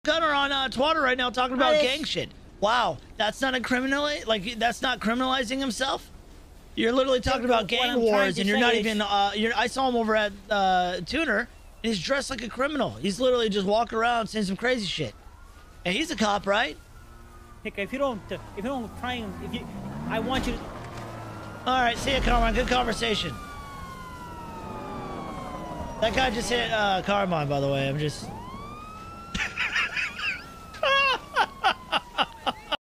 Gunner on Twitter right now talking about gang shit. Wow, that's not a criminal. Like that's not criminalizing himself. You're literally talking about gang wars, and you're not even. I saw him over at Tuner, and he's dressed like a criminal. He's literally just walking around saying some crazy shit. And he's a cop, right? If you don't try and I want you to. All right, see ya, Carmine. Good conversation. That guy just hit Carmine, by the way. I'm just.